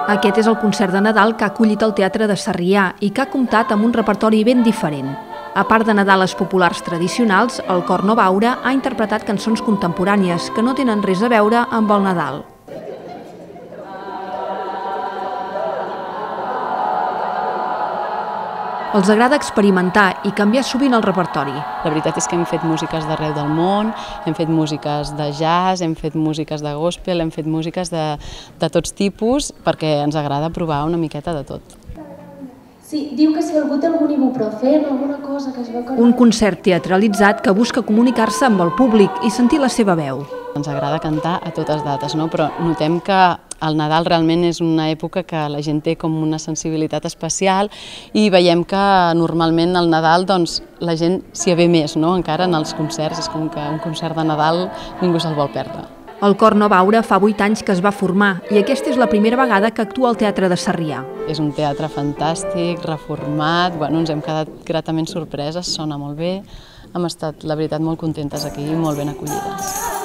Aquest és el concert de Nadal que ha acollit el Teatre de Sarrià i que ha comptat amb un repertori ben diferent. A part de Nadales populars tradicionals, el Cor Nova Aura ha interpretat cançons contemporànies que no tenen res a veure amb el Nadal. Els agrada experimentar i canviar sovint el repertori. La veritat és que hem fet músiques d'arreu del món, hem fet músiques de jazz, hem fet músiques de gospel, hem fet músiques de tots tipus, perquè ens agrada provar una miqueta de tot. Sí, diu que si algú té algun ibuprofè o alguna cosa que es veu que... Un concert teatralitzat que busca comunicar-se amb el públic i sentir la seva veu. Ens agrada cantar a totes dates, no? Però notem que el Nadal realment és una època que la gent té com una sensibilitat especial i veiem que normalment al Nadal doncs, la gent s'hi ve més, no? Encara en els concerts, és com que un concert de Nadal ningú se'l vol perdre. El Cor Nova Aura fa 8 anys que es va formar i aquesta és la primera vegada que actua al Teatre de Sarrià. És un teatre fantàstic, reformat, ens hem quedat gratament sorpreses, sona molt bé, hem estat, la veritat, molt contentes aquí i molt ben acollides.